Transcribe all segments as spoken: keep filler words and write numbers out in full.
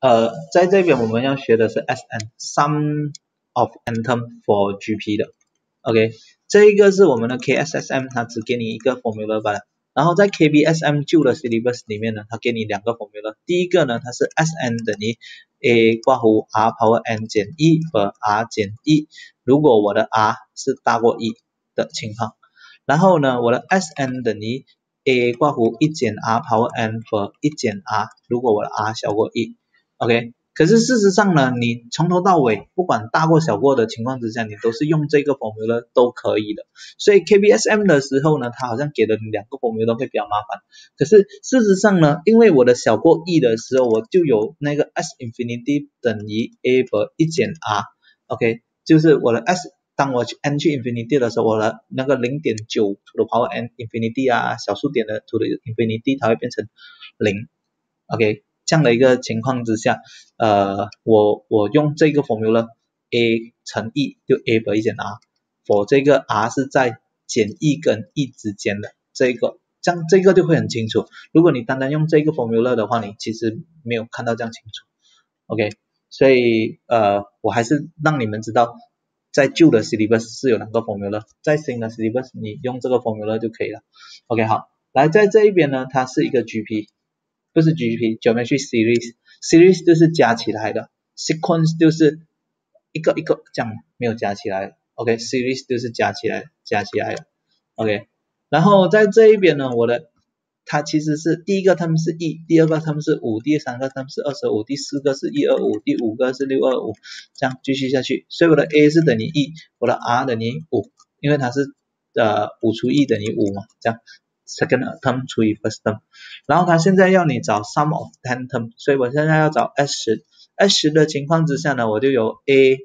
呃，在这边我们要学的是 S N sum of n term for G P 的 ，OK， 这一个是我们的 K S S M， 它只给你一个 formula 罢了。然后在 K B S M 旧的 syllabus 里面呢，它给你两个 formula， 第一个呢它是 S N 等于 A 括弧 R power n 减一和 R 减一，如果我的 R 是大过一的情况，然后呢我的 S N 等于 A 括弧一减 R power n 和一减 R， 如果我的 R 小过一。OK， 可是事实上呢，你从头到尾不管大过小过的情况之下，你都是用这个 formula 都可以的。所以 K B S M 的时候呢，它好像给了你两个 formula 会比较麻烦。可是事实上呢，因为我的小过一的时候，我就有那个 S infinity 等于 A 和一减 R，OK， 就是我的 S， 当我去 n 去 infinity 的时候，我的那个 零点九 to the power n infinity 啊，小数点的 to the infinity 它会变成零 ，OK。这样的一个情况之下，呃，我我用这个 formula A 乘 E 就 A 和一减 R，for 这个 R 是在减一跟一之间的这个，这样这个就会很清楚。如果你单单用这个 formula 的话，你其实没有看到这样清楚 ，OK， 所以呃，我还是让你们知道，在旧的 syllabus 是有两个 formula， 在新的 syllabus 你用这个 formula 就可以了 ，OK 好，来在这一边呢，它是一个 G P。不是 G P Geometry Series， Series 就是加起来的 ，Sequence 就是一个一个这样没有加起来 ，OK Series 就是加起来加起来的 ，OK， 然后在这一边呢，我的它其实是第一个term是一，第二个term是五，第三个term是二十五，第四个是一百二十五，第五个是六百二十五，这样继续下去，所以我的 A 是等于一，我的 R 等于五，因为它是呃五除一等于五嘛，这样。second term 除以 first term， 然后他现在要你找 sum of ten term， 所以我现在要找 S 十， S 十 的情况之下呢，我就有 A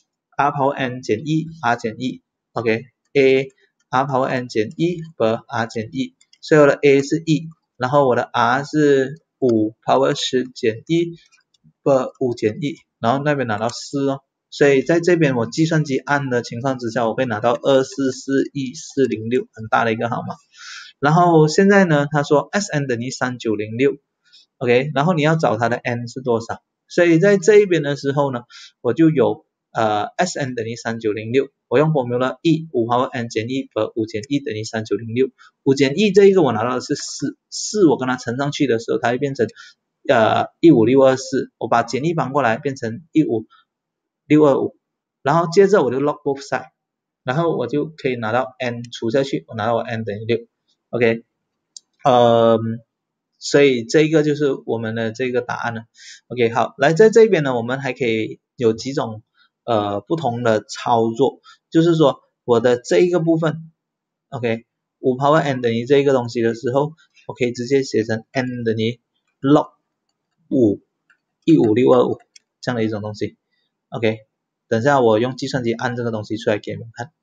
R power n 减一 R 减一 ，OK A R power n 减一和 R 减一，所以我的 A 是一，然后我的 R 是五 power 十减一和五减一，然后那边拿到四哦。所以在这边我计算机按的情况之下，我会拿到二四四一四零六，很大的一个号码。然后现在呢，他说 S N 等于三九零六 ，OK， 然后你要找它的 n 是多少？所以在这一边的时候呢，我就有呃 S N 等于三九零六，我用 formula 一 五 power n 减一和五减一等于三九零六， 五减一这一个我拿到的是四，四我跟它乘上去的时候，它会变成呃一五六二四，我把减一搬过来变成一五六二五，然后接着我就 log both side， 然后我就可以拿到 n 除下去，我拿到我 n 等于六。OK， 呃，所以这一个就是我们的这个答案了。OK， 好，来在这边呢，我们还可以有几种呃不同的操作，就是说我的这一个部分 ，OK， 五 power n 等于这个东西的时候，我可以直接写成 n 等于 log 五一五六二五这样的一种东西。OK， 等下我用计算机按这个东西出来给你们看。